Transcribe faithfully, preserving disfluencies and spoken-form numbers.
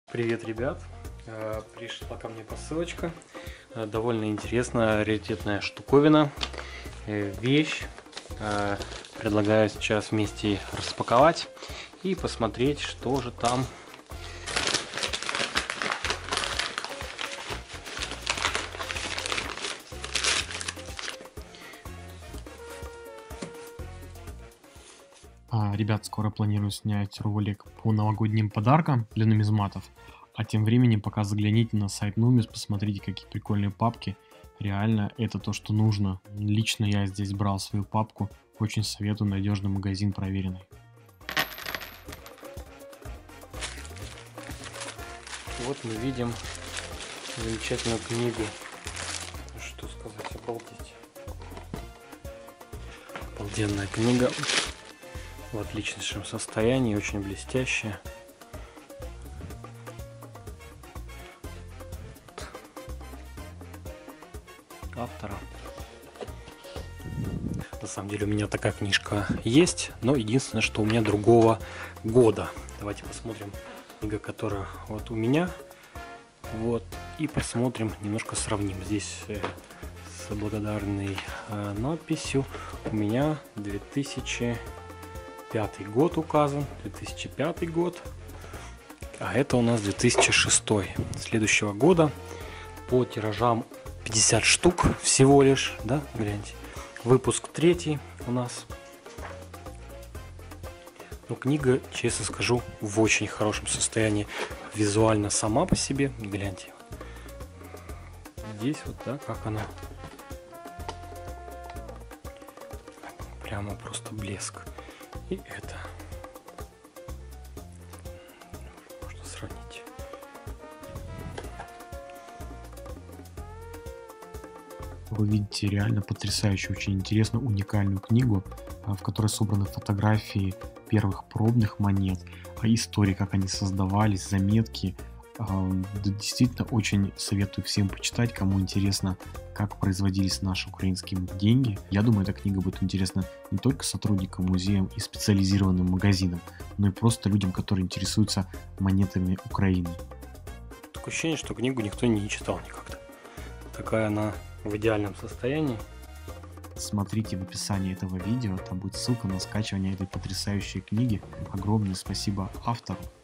Привет, ребят! Э, Пришла ко мне посылочка. Э, Довольно интересная, раритетная штуковина. Э, Вещь. Э, Предлагаю сейчас вместе распаковать и посмотреть, что же там. А, Ребят, скоро планирую снять ролик по новогодним подаркам для нумизматов. А тем временем пока загляните на сайт Numis, посмотрите, какие прикольные папки. Реально, это то, что нужно. Лично я здесь брал свою папку. Очень советую, надежный магазин, проверенный. Вот мы видим замечательную книгу. Что сказать, обалдеть. Обалденная книга. В отличнейшем состоянии, очень блестящая. Автора. На самом деле у меня такая книжка есть, но единственное, что у меня другого года. Давайте посмотрим книга, которая вот у меня. Вот. И посмотрим, немножко сравним. Здесь э, с благодарной э, надписью у меня две тысячи пятый год указан, две тысячи пятый год, а это у нас две тысячи шестой следующего года. По тиражам пятьдесят штук всего лишь, да, гляньте. Выпуск третий у нас. Но книга, честно скажу, в очень хорошем состоянии визуально сама по себе. Гляньте. Здесь вот, да, как она. Прямо просто блеск. И это можно сравнить. Вы видите реально потрясающую, очень интересную, уникальную книгу, в которой собраны фотографии первых пробных монет, истории, как они создавались, заметки. Действительно, очень советую всем почитать, кому интересно, как производились наши украинские деньги. Я думаю, эта книга будет интересна не только сотрудникам музея и специализированным магазинам, но и просто людям, которые интересуются монетами Украины. Такое ощущение, что книгу никто не читал никогда. Такая она в идеальном состоянии. Смотрите в описании этого видео, там будет ссылка на скачивание этой потрясающей книги. Огромное спасибо автору.